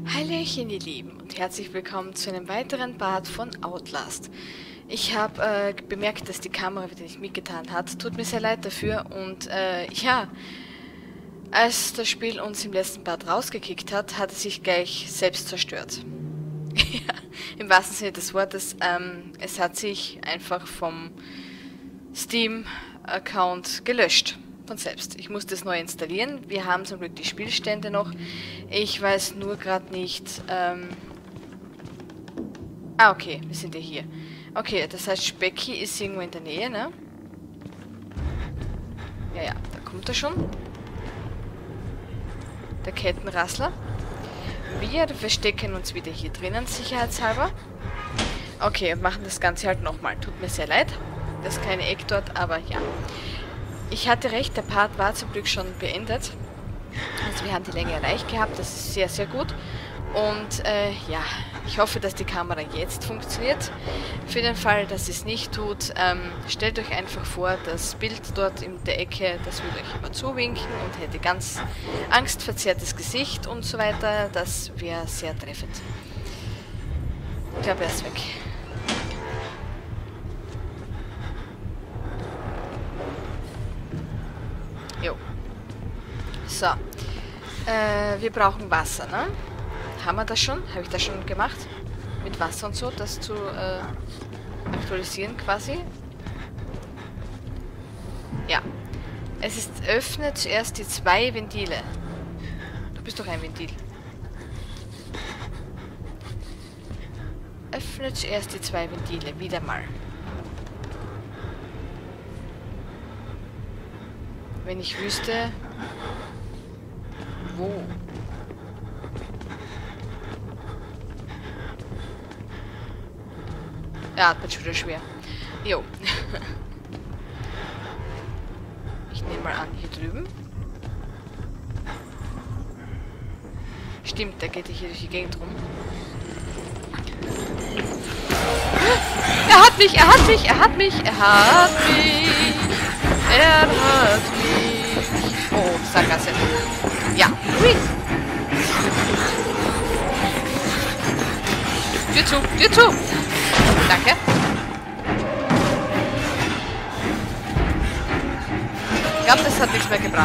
Hallöchen, ihr Lieben, und herzlich willkommen zu einem weiteren Part von Outlast. Ich habe bemerkt, dass die Kamera wieder nicht mitgetan hat. Tut mir sehr leid dafür und ja, als das Spiel uns im letzten Part rausgekickt hat, hat es sich gleich selbst zerstört. Ja, im wahrsten Sinne des Wortes, es hat sich einfach vom Steam-Account gelöscht. Von selbst. Ich musste es neu installieren. Wir haben zum Glück die Spielstände noch. Ich weiß nur gerade nicht... okay, wir sind ja hier. Okay, das heißt, Specki ist irgendwo in der Nähe, ne? Ja, ja, da kommt er schon. Der Kettenrassler. Wir verstecken uns wieder hier drinnen, sicherheitshalber. Okay, und machen das Ganze halt nochmal. Tut mir sehr leid. Das kleine Eck dort, aber ja. Ich hatte recht, der Part war zum Glück schon beendet. Also wir haben die Länge erreicht gehabt, das ist sehr, sehr gut. Und ja, ich hoffe, dass die Kamera jetzt funktioniert. Für den Fall, dass es nicht tut, stellt euch einfach vor, das Bild dort in der Ecke, das würde euch immer zuwinken und hätte ganz angstverzerrtes Gesicht und so weiter. Das wäre sehr treffend. Ich glaube, er ist weg. Jo. So. Wir brauchen Wasser, ne? Haben wir das schon? Habe ich das schon gemacht? Mit Wasser und so, das zu aktualisieren quasi. Ja. Es ist, öffne zuerst die 2 Ventile. Du bist doch ein Ventil. Öffne zuerst die 2 Ventile. Wieder mal. Wenn ich wüsste... Wo? Ja, atmet schon wieder schwer. Jo. Ich nehme mal an, hier drüben. Stimmt, der geht hier durch die Gegend rum. Er hat mich, er hat mich, er hat mich, er hat mich. Er hat mich. Oh, Sackgasse. Ja. Hui. Tür zu, Tür zu. Danke. Ich glaube, das hat nichts mehr gebracht.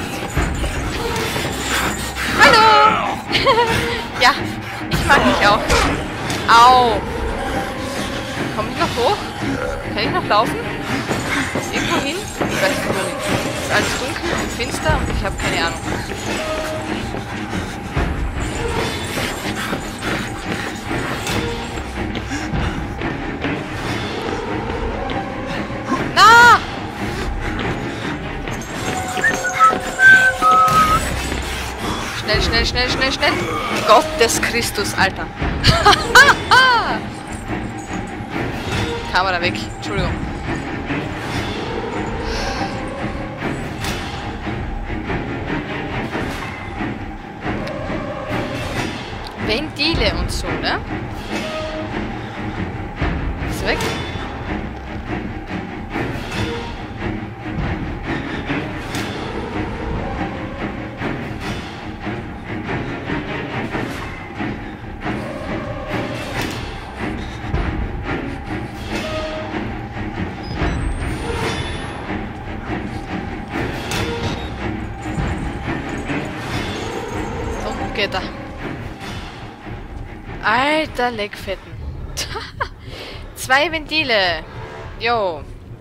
Hallo. Ja, ich mag dich auch. Au. Komme ich noch hoch? Kann ich noch laufen? Irgendwo hin? Ich weiß nicht wohin. Es ist alles dunkel und finster und ich habe keine Ahnung. Na! Schnell, schnell, schnell, schnell, schnell! Gottes Christus, Alter! Kamera weg, Entschuldigung. Ventile und so, ne? Ist weg. So, geht er. Alter Leckfetten. 2 Ventile. Jo.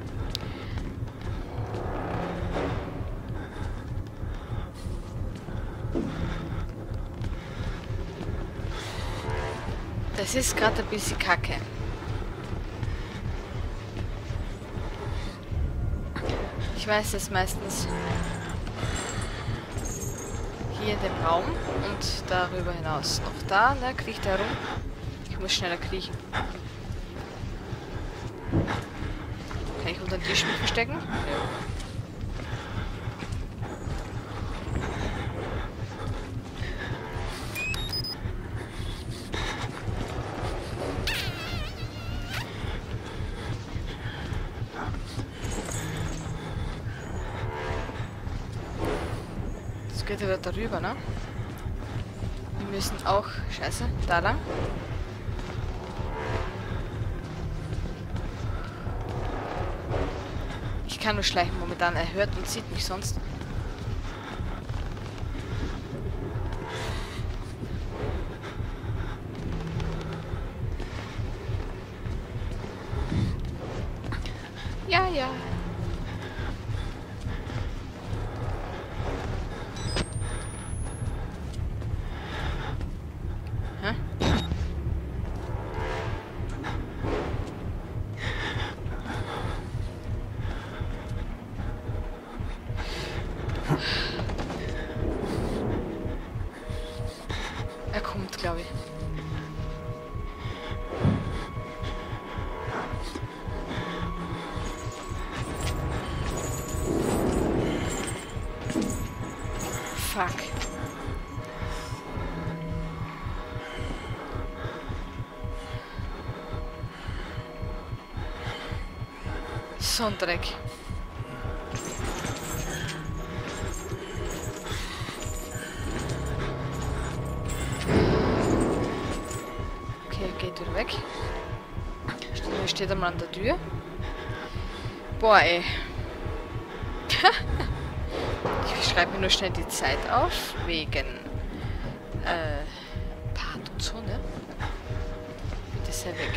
Das ist gerade ein bisschen kacke. Ich weiß das meistens hier in dem Raum und darüber hinaus. Noch da, ne? Kriecht er herum. Ich muss schneller kriechen. Kann ich unter den Tisch mich verstecken? Ja. Jetzt geht er darüber, ne? Wir müssen auch... Scheiße, da lang. Ich kann nur schleichen momentan. Er hört und sieht mich sonst. Ja, ja. Hä? Er kommt, glaube ich. Fuck. So ein Dreck. Okay, geht wieder weg. Steht einmal an der Tür. Boah, ey. Ich schreibe mir nur schnell die Zeit auf, wegen Part und so, ne? Bitte sehr weg.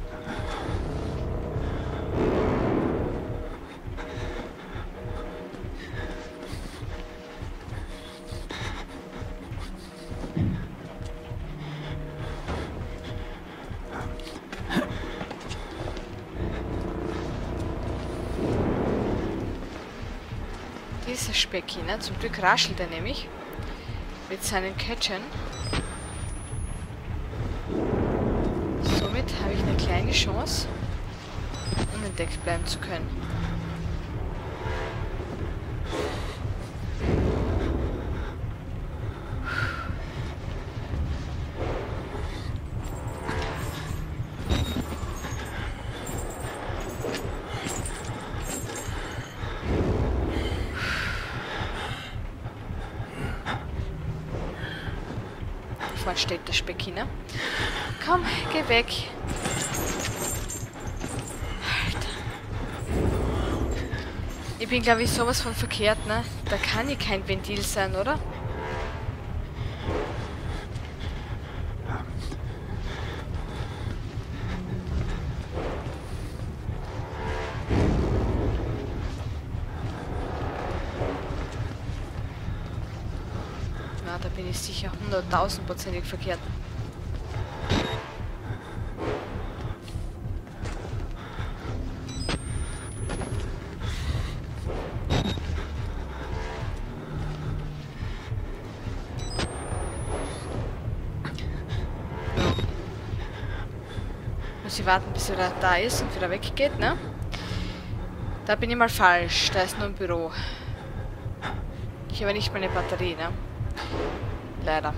Dieser Specki, ne? Zum Glück raschelt er nämlich mit seinen Catchern. Somit habe ich eine kleine Chance, unentdeckt bleiben zu können. Vorne steht der Specki, ne? Komm, geh weg. Alter. Ich bin, glaube ich, sowas von verkehrt, ne? Da kann ja kein Ventil sein, oder? Na, da bin ich sicher 100.000%ig verkehrt. Muss ich warten, bis er da ist und wieder weggeht, ne? Da bin ich mal falsch. Da ist nur ein Büro. Ich habe nicht meine Batterie, ne? Leider.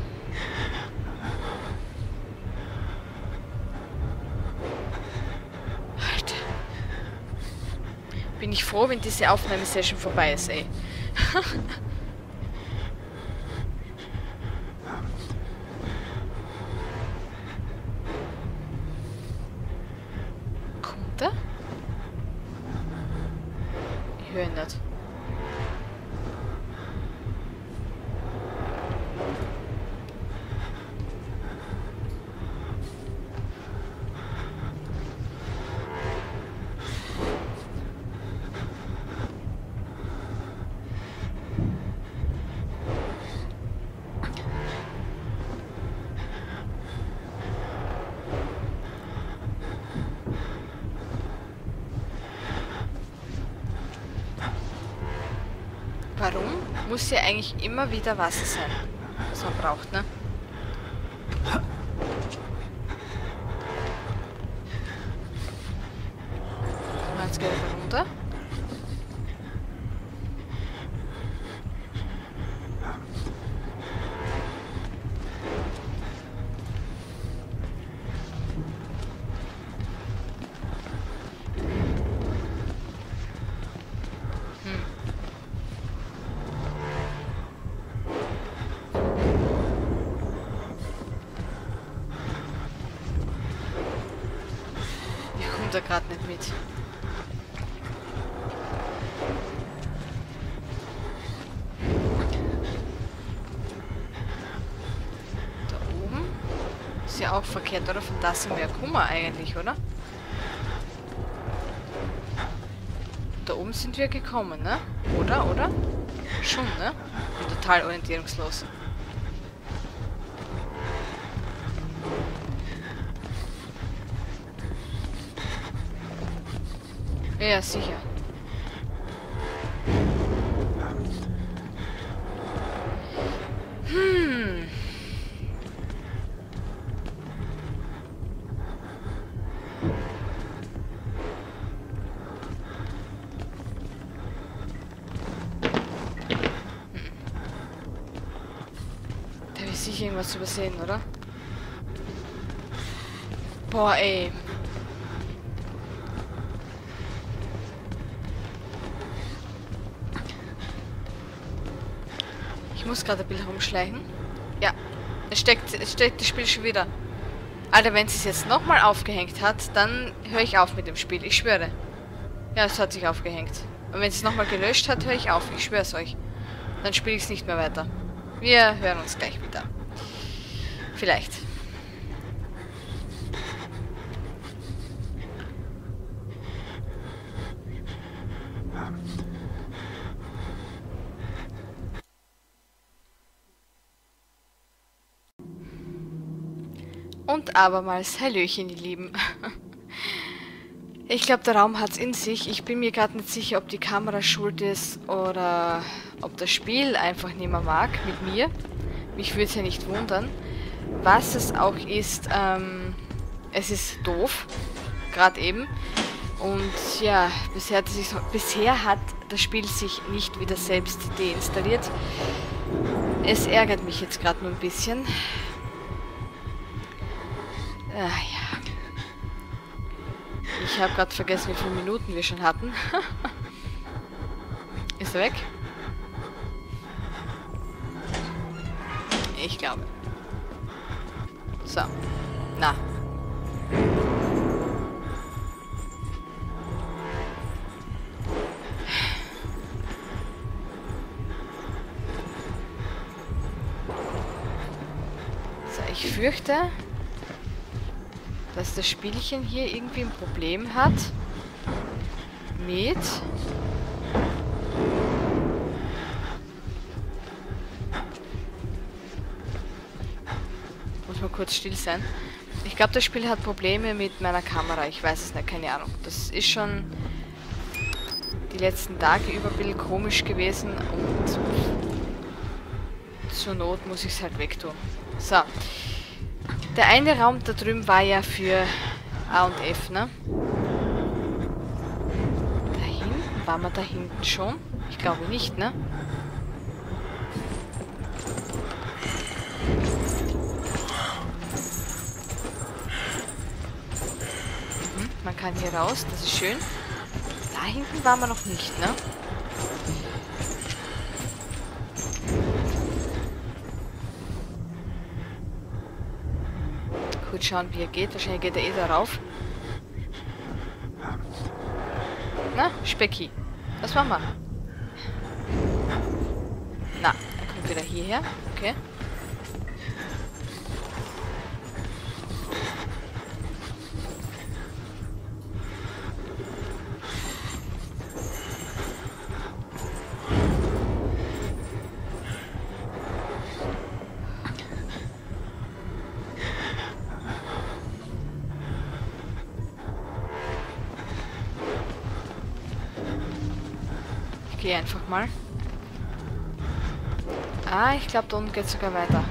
Alter. Bin ich froh, wenn diese Aufnahmesession vorbei ist, ey. Kommt er? Ich höre ihn nicht. Warum muss ja eigentlich immer wieder Wasser sein, was man braucht, ne? Jetzt geht er runter. da gerade nicht mit. Da oben ist ja auch verkehrt, oder? Von da sind wir ja Kummer eigentlich, oder? Da oben sind wir gekommen, ne? Oder? Schon, ne? Bin total orientierungslos. Ja, sicher. Da habe ich sicher irgendwas übersehen, oder? Boah, ey. Ich muss gerade ein bisschen rumschleichen. Ja, es steckt das Spiel schon wieder. Alter, wenn es jetzt nochmal aufgehängt hat, dann höre ich auf mit dem Spiel. Ich schwöre. Ja, es hat sich aufgehängt. Und wenn es nochmal gelöscht hat, höre ich auf. Ich schwöre es euch. Dann spiele ich es nicht mehr weiter. Wir hören uns gleich wieder. Vielleicht. Und abermals Hallöchen, ihr Lieben. Ich glaube, der Raum hat es in sich. Ich bin mir gerade nicht sicher, ob die Kamera schuld ist oder ob das Spiel einfach nicht mehr mag mit mir. Mich würde es ja nicht wundern. Was es auch ist, es ist doof. Gerade eben. Und ja, bisher hat das Spiel sich nicht wieder selbst deinstalliert. Es ärgert mich jetzt gerade nur ein bisschen. Ah ja. Ich habe gerade vergessen, wie viele Minuten wir schon hatten. Ist er weg? Ich glaube. So. Na. So, ich fürchte, dass das Spielchen hier irgendwie ein Problem hat mit muss mal kurz still sein. Ich glaube, das Spiel hat Probleme mit meiner Kamera. Ich weiß es nicht, keine Ahnung. Das ist schon die letzten Tage über ein bisschen komisch gewesen und zur Not muss ich es halt wegtun. So. Der eine Raum da drüben war ja für A und F, ne? Da hinten? Waren wir da hinten schon? Ich glaube nicht, ne? Man kann hier raus, das ist schön. Da hinten waren wir noch nicht, ne? Gut schauen, wie er geht. Wahrscheinlich geht er eh darauf. Na, Specki. Was machen wir? Na, er kommt wieder hierher. Okay. Ich gehe einfach mal. Ah, ich glaube, da unten geht es sogar weiter.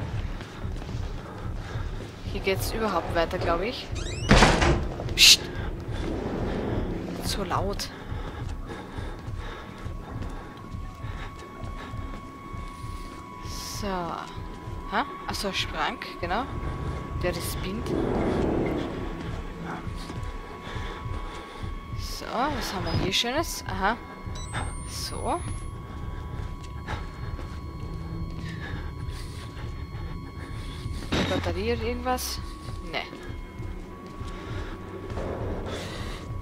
Hier geht es überhaupt weiter, glaube ich. Psst. So laut. So. Ha? Achso, Schrank, genau. Der das spinnt. So, was haben wir hier Schönes? Aha. So. Batterie oder irgendwas? Ne.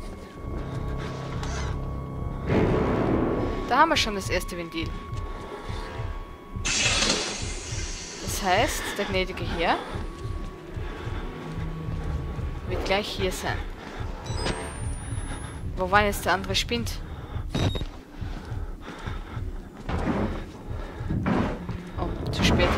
Da haben wir schon das erste Ventil. Das heißt, der gnädige Herr wird gleich hier sein. Wo war jetzt der andere Spind? Oh, zu spät.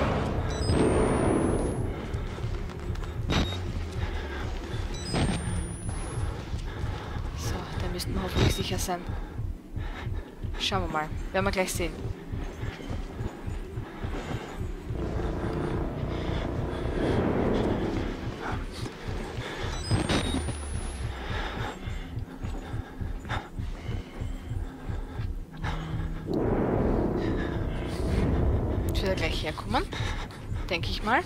So, da müssten wir hoffentlich sicher sein. Schauen wir mal. Werden wir gleich sehen. Wird er gleich herkommen? Denke ich mal.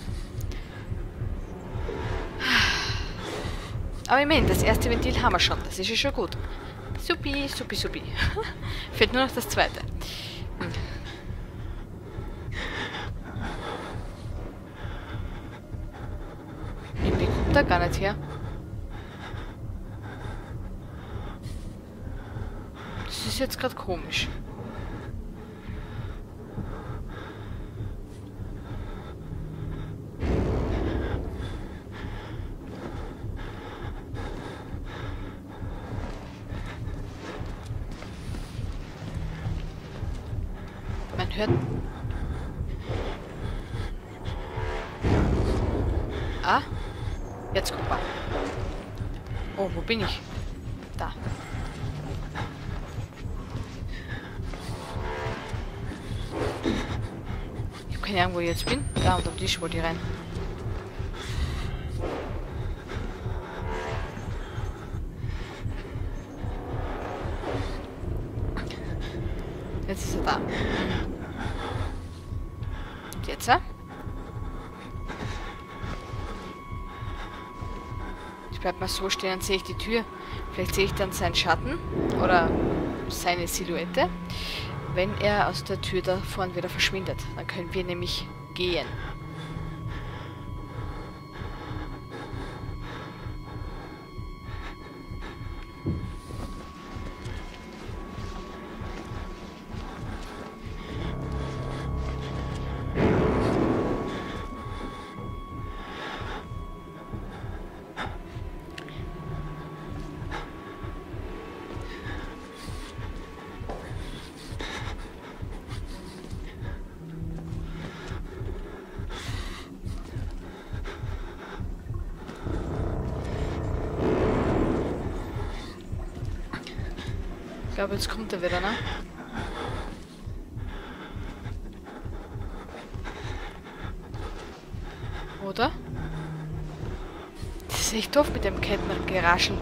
Aber immerhin, das erste Ventil haben wir schon. Das ist ja schon gut. Supi, supi, supi. Fehlt nur noch das zweite. Irgendwie kommt er gar nicht her. Das ist jetzt gerade komisch. Man hört... Ah, jetzt guck mal. Oh, wo bin ich? Da. Ich habe keine Ahnung, wo ich jetzt bin. Da unter dem Tisch wollte ich rein. Jetzt ist er da. Und jetzt? Ich bleib mal so stehen, dann sehe ich die Tür. Vielleicht sehe ich dann seinen Schatten oder seine Silhouette, wenn er aus der Tür da vorne wieder verschwindet. Dann können wir nämlich gehen. Ich glaube, jetzt kommt er wieder, ne? Oder? Das ist echt doof mit dem Kettengeraschel.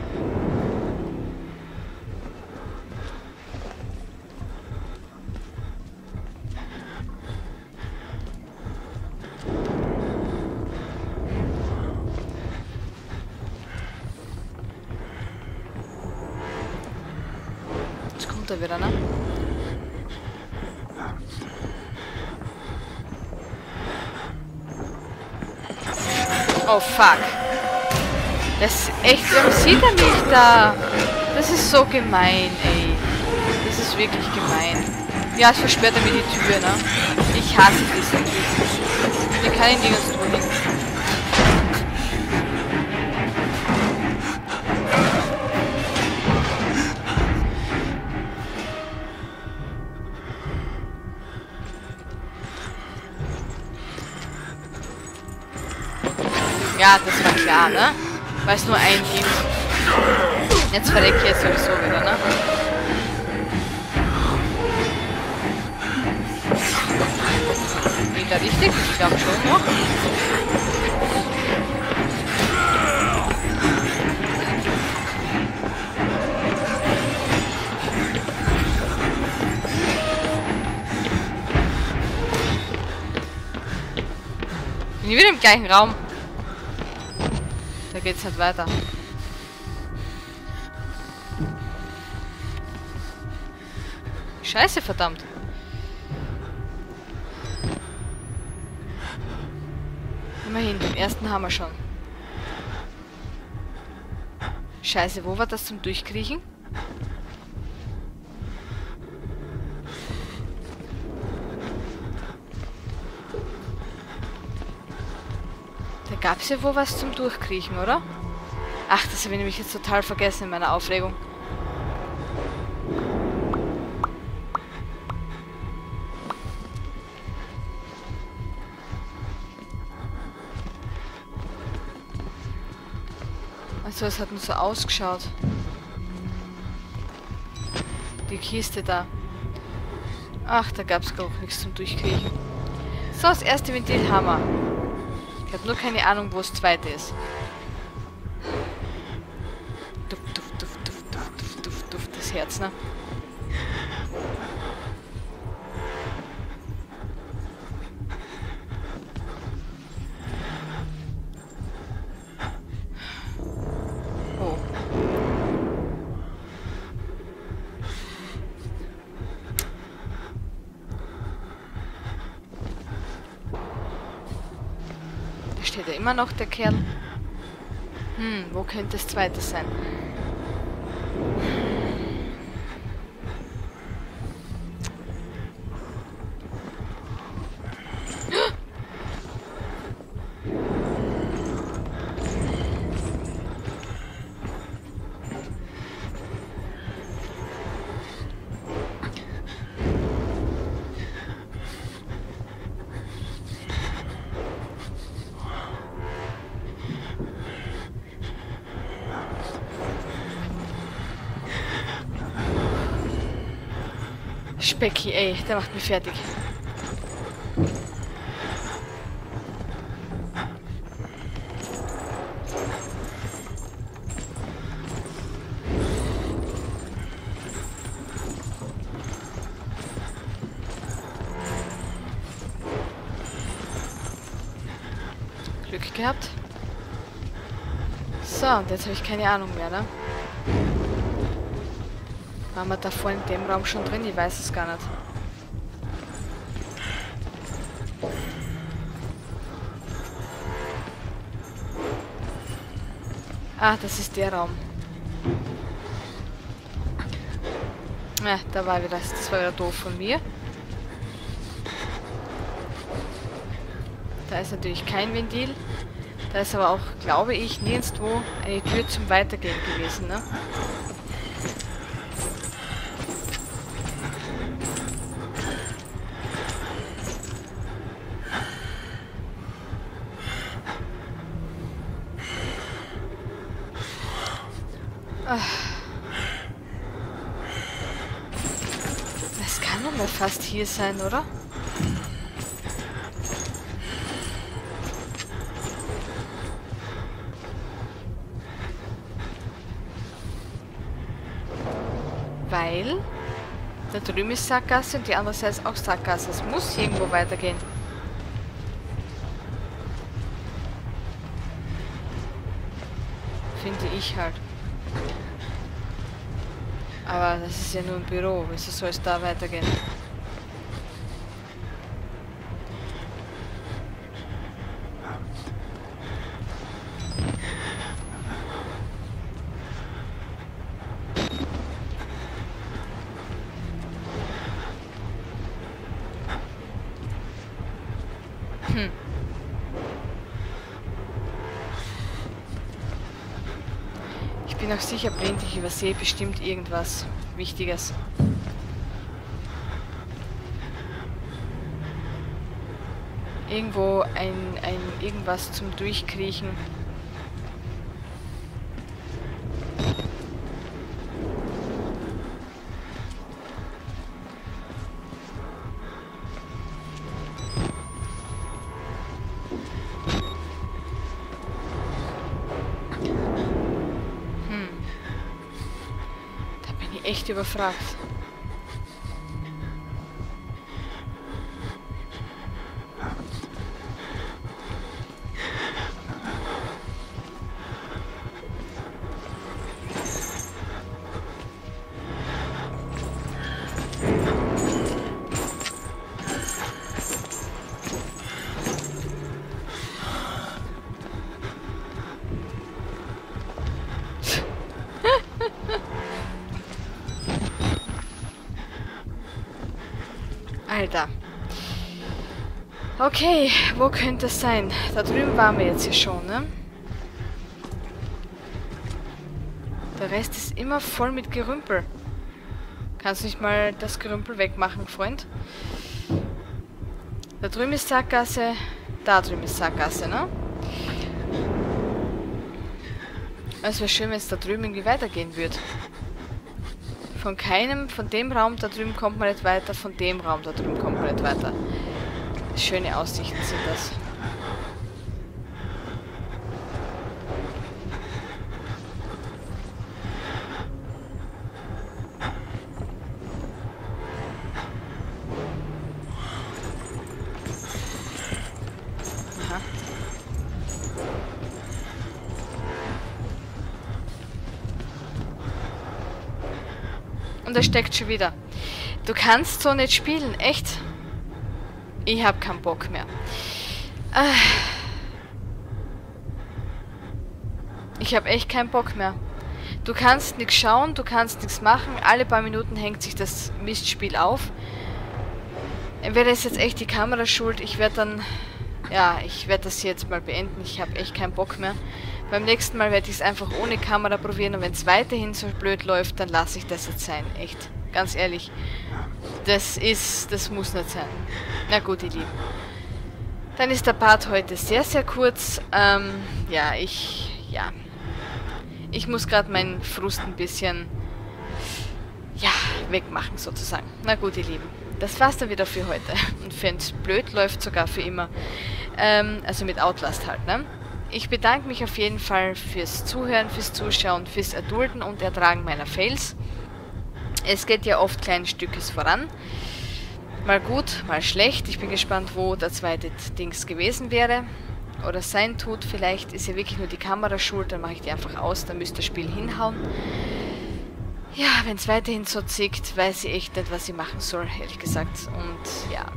Da wieder, ne? Oh, fuck. Das ist echt... Warum sieht er mich da? Das ist so gemein, ey. Das ist wirklich gemein. Ja, es versperrt er mir die Tür, ne? Ich hasse diese Tür. Ich kann ihn nirgends tun. Ja, das war klar, ne? Weil es nur einen gibt. Jetzt verrecke ich jetzt sowieso wieder, ne? Geht da richtig? Ich glaube schon noch. Bin ich wieder im gleichen Raum. Da geht's halt weiter. Scheiße, verdammt. Immerhin, den ersten haben wir schon. Scheiße, wo war das zum Durchkriechen? Da gab es ja wohl was zum Durchkriechen, oder? Ach, das habe ich nämlich jetzt total vergessen in meiner Aufregung. Also es hat nur so ausgeschaut. Die Kiste da. Ach, da gab es gar nichts zum Durchkriechen. So, das erste Ventil haben wir. Ich habe nur keine Ahnung, wo das zweite ist. Duft, duft, duft, duft, duft, duft, duft, duft, das Herz, ne? Oh. Da steht ja immer noch der Kerl. Wo könnte das zweite sein? Specki, ey, der macht mich fertig. Glück gehabt. So, und jetzt habe ich keine Ahnung mehr, ne? Waren wir da vorhin in dem Raum schon drin? Ich weiß es gar nicht. Ah, das ist der Raum. Ja, da war wieder, das war wieder doof von mir. Da ist natürlich kein Ventil. Da ist aber auch, glaube ich, nirgendwo eine Tür zum Weitergehen gewesen, ne? Das kann doch mal fast hier sein, oder? Weil da drüben ist Sackgasse und die andere Seite ist auch Sackgasse. Es muss irgendwo weitergehen. Finde ich halt. Aber das ist ja nur ein Büro. Wieso soll es da weitergehen? Ich bin auch sicher blind, ich übersehe bestimmt irgendwas Wichtiges. Irgendwo ein irgendwas zum Durchkriechen. Echt überfragt. Alter. Okay, wo könnte es sein? Da drüben waren wir jetzt hier schon, ne? Der Rest ist immer voll mit Gerümpel. Kannst du nicht mal das Gerümpel wegmachen, Freund? Da drüben ist Sackgasse. Da drüben ist Sackgasse, ne? Es wäre schön, wenn es da drüben irgendwie weitergehen würde. Von dem Raum da drüben kommt man nicht weiter, von dem Raum da drüben kommt man nicht weiter. Schöne Aussichten sind das. Aha. Und er steckt schon wieder. Du kannst so nicht spielen, echt? Ich hab keinen Bock mehr. Ich hab echt keinen Bock mehr. Du kannst nichts schauen, du kannst nichts machen. Alle paar Minuten hängt sich das Mistspiel auf. Entweder ist jetzt echt die Kamera schuld. Ich werde dann... Ja, ich werde das jetzt mal beenden. Ich habe echt keinen Bock mehr. Beim nächsten Mal werde ich es einfach ohne Kamera probieren. Und wenn es weiterhin so blöd läuft, dann lasse ich das jetzt sein. Echt. Ganz ehrlich. Das muss nicht sein. Na gut, ihr Lieben. Dann ist der Part heute sehr, sehr kurz. Ich muss gerade meinen Frust ein bisschen, ja, wegmachen sozusagen. Na gut, ihr Lieben. Das war's dann wieder für heute. Und wenn es blöd läuft, sogar für immer. Also mit Outlast halt, ne? Ich bedanke mich auf jeden Fall fürs Zuhören, fürs Zuschauen, fürs Erdulden und Ertragen meiner Fails. Es geht ja oft kleinen Stückes voran. Mal gut, mal schlecht. Ich bin gespannt, wo der zweite Dings gewesen wäre. Oder sein tut. Vielleicht ist ja wirklich nur die Kamera schuld. Dann mache ich die einfach aus. Dann müsste das Spiel hinhauen. Ja, wenn es weiterhin so zickt, weiß ich echt nicht, was ich machen soll, ehrlich gesagt. Und ja.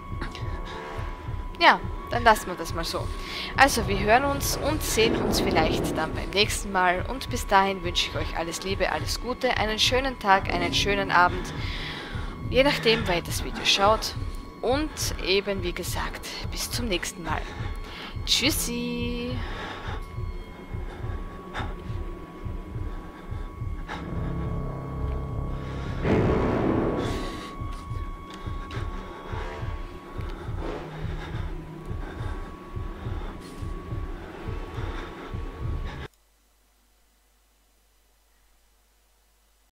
Ja, dann lassen wir das mal so. Also, wir hören uns und sehen uns vielleicht dann beim nächsten Mal. Und bis dahin wünsche ich euch alles Liebe, alles Gute, einen schönen Tag, einen schönen Abend. Je nachdem, wer das Video schaut. Und eben, wie gesagt, bis zum nächsten Mal. Tschüssi!